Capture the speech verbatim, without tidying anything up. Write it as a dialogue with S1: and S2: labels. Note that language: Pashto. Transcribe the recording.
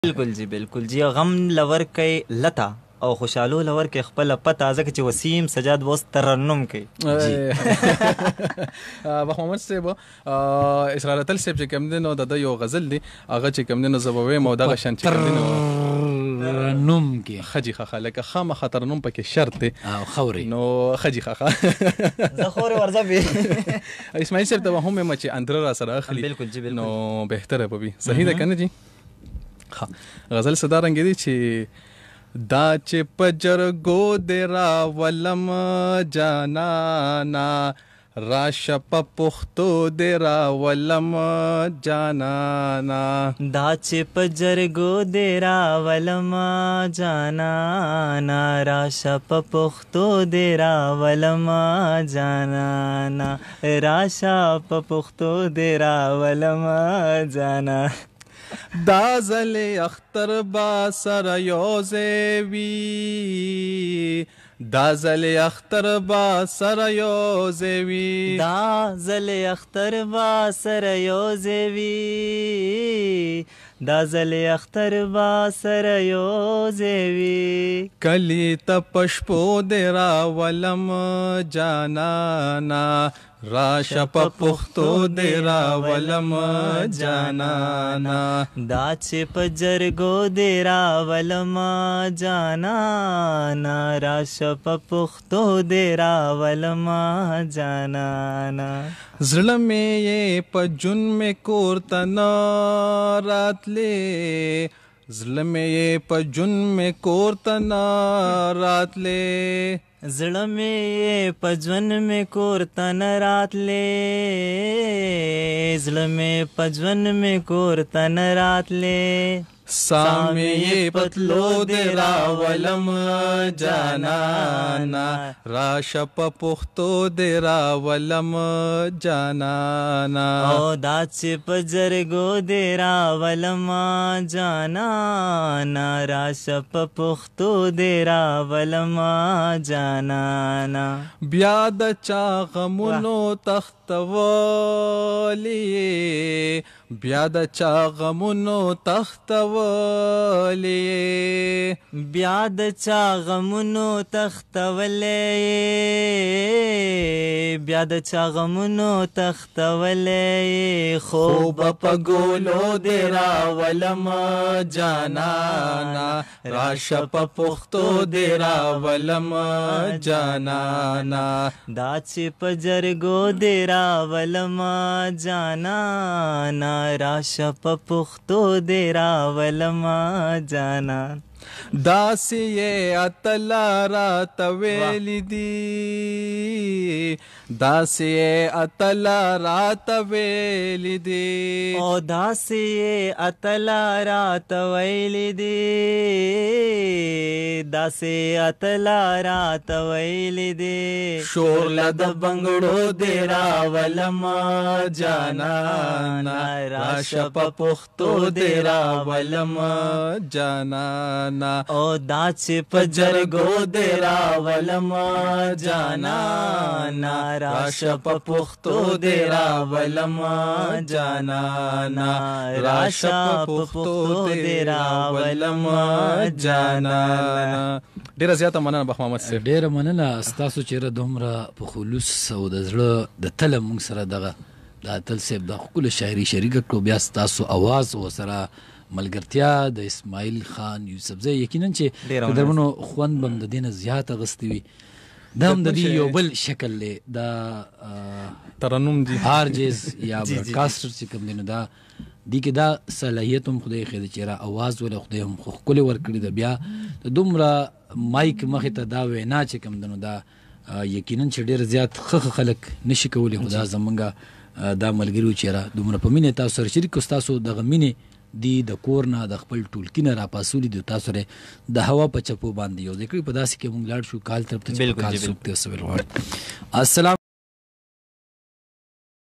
S1: بالکل جی بالکل جی غم لور کوي لتا او خوشحالو لور کې خپل پته ځکه چې وسیم سجاد وس ترنم کوي
S2: بخ محمد صاحب اسرار تل صاحب چې کوم دی نو د یو غزل دی هغه چې کوم دی نو زه به وایم او دغه شان چې کوم دی نو
S3: ترنم کې
S2: خجي خخه لکه خامخه ترنم پکې شرط دی
S3: او خوري
S2: نو خجي خخه
S1: زه خوري ورځه به
S2: اسماعیل صاحب ته هم ما چې اندر را سره اخلي
S1: بالکل جی بالکل
S2: نو بهتره به وي صحیح ده کنه جی غزل صدا رنگ دی چې دا چې پجرګو دی راولم جانانا راشه په پښتو دی راولم جانانا
S1: دا چې پجرګو دی راولم جانانا راشه په پښتو دی راولم جانانا راشه په پښتو دی راولم جانا
S2: دا زل اختر با سر یوزے وی دا زل اختر با سر یوزے وی
S1: دا زل اختر با سر یوزے وی دا زل اختر با سر یوزے وی
S2: کلی تپشپو دی راولم جانانا راشه په پښتو دی راولم جانانا
S1: دا چې په جرګو دی راولم جانانا راشه په پښتو دی راولم جانانا
S2: زړه مې یې په جون مې کور ته نه راتلې زړه مې یې په جون مې کور ته نه راتلې
S1: زړه مې په ژوند مې کور ته نه راتلې زړه مې په ژوند مې کور ته نه راتلې
S2: سامې یې پتلو دی راولم جانانا راشه په پښتو دی راولم جانانا
S1: او دا چې په جرګو دی راولم جانانا راشه په پښتو دی راولم جانانا
S2: بیا د چا غمونو تختولی بیا د چا غمونو تختولی
S1: بیا د چا غمونو تختولی بیا د چا غمونو تختولی خوب په ګولو دی راولم
S2: جانانا راشه په پښتو دی راولم جانانا
S1: دا چې په جرګو دی راولم جانانا راشه په پښتو دی راولم جانا
S2: داسې یې اتلا راته ویلي دي داسې یې اتلا راته ویلي دي
S1: او داسې یې اتلا راته ویلي دي داسې اتلا راته ویلي دي
S2: شورله د بنګړو دی راولم جانانا راشه په پښتو دی راولم جانانا
S1: او دا چې په جرګو دی راولم جانانا راشه په پښتو دی راولم جانانا راشه په پښتو دی راولم جانانا
S2: ډیره زیاته مننه بخ محمد صاحب
S3: ډیره مننه ستاسو چیرې دومره په خلوص او د زړه د تله موږ سره دغه د تل صاحب د ښکلې شاعري شریکه کړو بیا ستاسو اواز ورسره ملګرتیا د اسماعیل خان یوسفزی یقینا چې د درمنو خوند به هم د دې نه زیات اغوستی وي دا هم د دې یو بل شکل دی دا
S2: ترنم دی
S3: آرجز یا براډکاسټر چې کوم دی نو دا دې کې دا صلاحیت هم خدای ښه دی چې را اواز وله خدای هم خو ښکلې ورکړي ده بیا د دومره مایک مخې ته دا وینا چې کوم دی نو دا یقینا چې ډېر زیات ښه خلک نشي کولی خو دا زمونږ دا ملګري چې را دومره په مینې تاسو سره شریک کړو ستاسو دغه مینې دی د کور نه د خپل ټولګي نه راپاسولي دي تاسو سره د هوا په چپو باندې یو ځای کړي په داسې کې موږ لاړ شو کال طرف ته چې کال سوکته سویل غواړي السلام